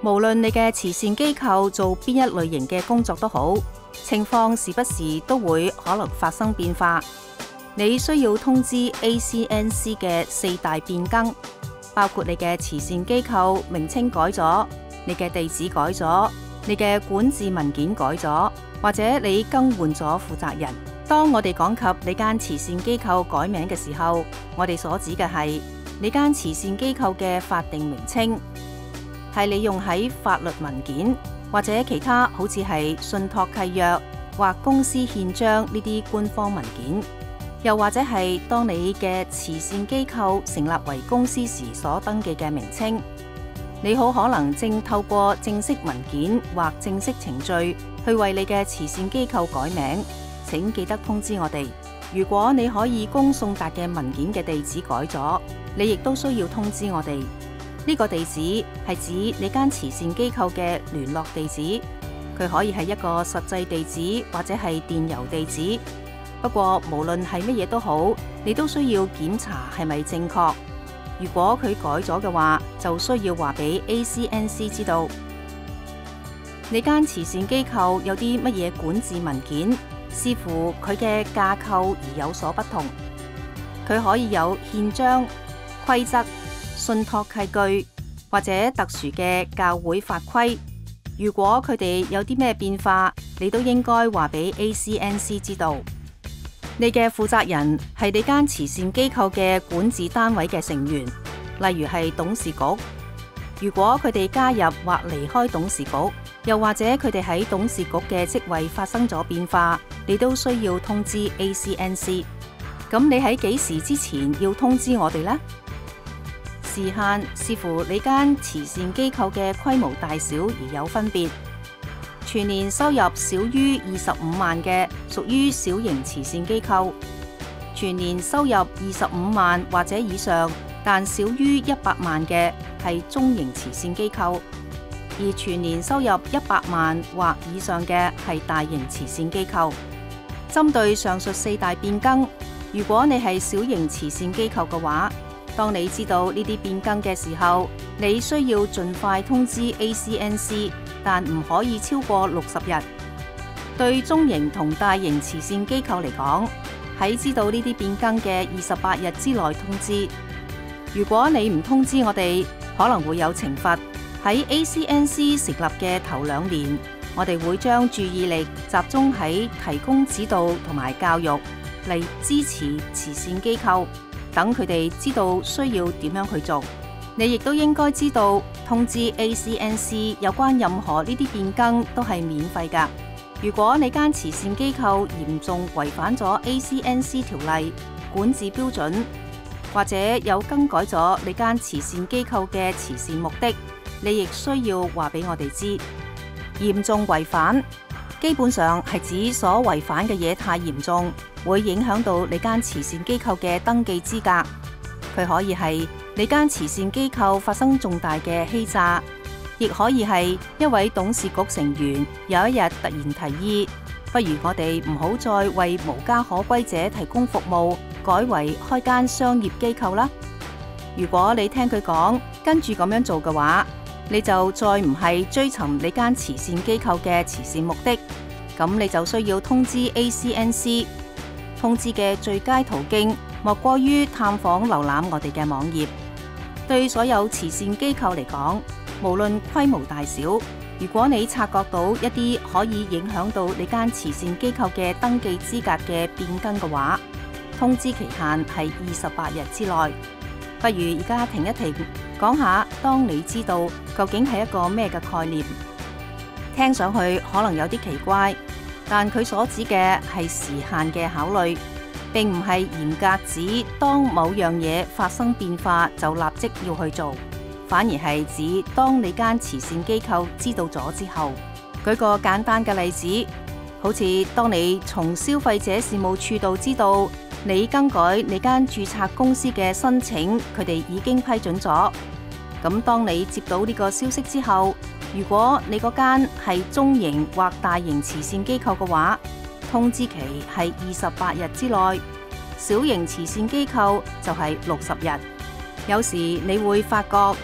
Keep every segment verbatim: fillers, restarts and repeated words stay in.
無論你嘅慈善機構做邊一類型嘅工作都好，情況時不時都會可能發生變化。你需要通知 A C N C 嘅四大變更，包括你嘅慈善機構名稱改咗，你嘅地址改咗，你嘅管治文件改咗，或者你更換咗負責人。當我哋講及你間慈善機構改名嘅時候，我哋所指嘅係你間慈善機構嘅法定名稱，係你用喺法律文件或者其他好似係信託契約或公司憲章呢啲官方文件，又或者係當你嘅慈善機構成立為公司時所登記嘅名稱。你好可能正透過正式文件或正式程序去為你嘅慈善機構改名，請記得通知我哋。如果你可以供送達嘅文件嘅地址改咗，你亦都需要通知我哋。呢個地址係指你間慈善機構嘅聯絡地址，佢可以係一個實際地址或者係電郵地址。不過無論係乜嘢都好，你都需要檢查係咪正確。如果佢改咗嘅話，就需要話俾 A C N C 知道。你間慈善機構有啲乜嘢管治文件，視乎佢嘅架構而有所不同。佢可以有憲章、規則、信託契據或者特殊嘅教會法規。如果佢哋有啲咩變化，你都應該話俾 A C N C 知道。你嘅負責人係你間慈善機構嘅管治單位嘅成員，例如係董事局。如果佢哋加入或離開董事局，又或者佢哋喺董事局嘅職位發生咗變化，你都需要通知 A C N C。咁你喺幾時之前要通知我哋呢？時限視乎你間慈善機構嘅規模大小而有分別。全年收入少於二十五萬嘅屬於小型慈善機構，全年收入二十五萬或者以上但少於一百萬嘅係中型慈善機構，而全年收入一百萬或以上嘅係大型慈善機構。針對上述四大變更，如果你係小型慈善機構嘅話，當你知道呢啲變更嘅時候，你需要盡快通知 A C N C， 但唔可以超過六十日。對中型同大型慈善機構嚟講，喺知道呢啲變更嘅二十八日之內通知。如果你唔通知我哋，可能會有懲罰。喺 A C N C 成立嘅頭兩年，我哋會將注意力集中喺提供指導同埋教育，嚟支持慈善機構，等佢哋知道需要點樣去做。你亦都應該知道，通知 A C N C 有關任何呢啲變更都係免費㗎。如果你間慈善機構嚴重違反咗 A C N C 條例、管治標準，或者有更改咗你間慈善機構嘅慈善目的，你亦需要話俾我哋知。嚴重違反基本上係指所違反嘅嘢太嚴重，會影響到你間慈善機構嘅登記資格。佢可以係你間慈善機構發生重大嘅欺詐，亦可以係一位董事局成員有一日突然提議，不如我哋唔好再為無家可歸者提供服務，改為開間商業機構啦。如果你聽佢講，跟住咁樣做嘅話，你就再唔係追尋你間慈善機構嘅慈善目的，咁你就需要通知 A C N C。通知嘅最佳途徑莫過於探訪瀏覽我哋嘅網頁。對所有慈善機構嚟講，無論規模大小，如果你察覺到一啲可以影響到你間慈善機構嘅登記資格嘅變更嘅話，通知期限係二十八日之內。不如而家停一停，講下當你知道究竟係一個咩嘅概念。聽上去可能有啲奇怪，但佢所指嘅係時限嘅考慮，並唔係嚴格指當某樣嘢發生變化就立即要去做，反而係指當你間慈善機構知道咗之後。舉個簡單嘅例子，好似當你從消費者事務處度知道你更改你間註冊公司嘅申請，佢哋已經批准咗。咁當你接到呢個消息之後，如果你嗰間係中型或大型慈善機構嘅話，通知期係二十八日之內；小型慈善機構就係六十日。有時你會發覺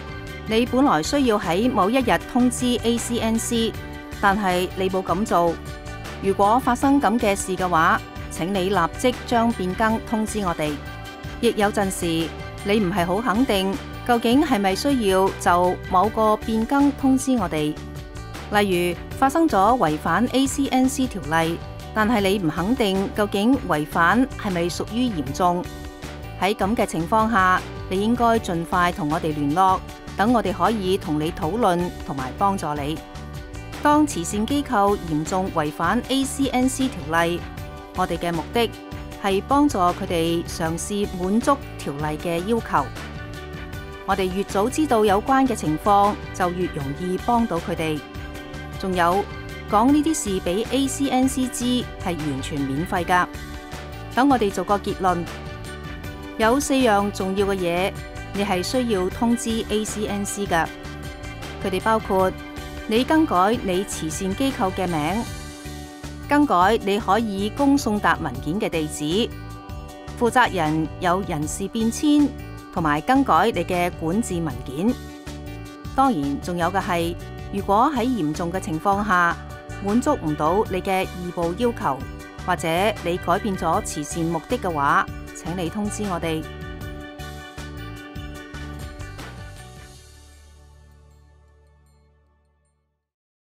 你本來需要喺某一日通知 A C N C， 但係你冇咁做。如果發生咁嘅事嘅話，請你立即將變更通知我哋。亦有陣時，你唔係好肯定究竟係咪需要就某個變更通知我哋。例如發生咗違反 A C N C 條例，但係你唔肯定究竟違反係咪屬於嚴重。喺咁嘅情況下，你應該盡快同我哋聯絡，等我哋可以同你討論同埋幫助你。當慈善機構嚴重違反 A C N C 條例，我哋嘅目的係幫助佢哋嘗試滿足條例嘅要求。我哋越早知道有關嘅情況，就越容易幫到佢哋。仲有，講呢啲事俾 A C N C 知係完全免費㗎。等我哋做個結論。有四樣重要嘅嘢，你係需要通知 A C N C 㗎。佢哋包括你更改你慈善機構嘅名，更改你可以供送達文件嘅地址，負責人有人事變遷，同埋更改你嘅管治文件。當然，仲有嘅係，如果喺嚴重嘅情況下滿足唔到你嘅義務要求，或者你改變咗慈善目的嘅話，請你通知我哋。